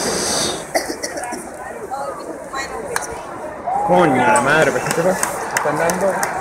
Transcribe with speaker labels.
Speaker 1: Coño, la madre, ¿pero qué te pasa? ¿Te están dando?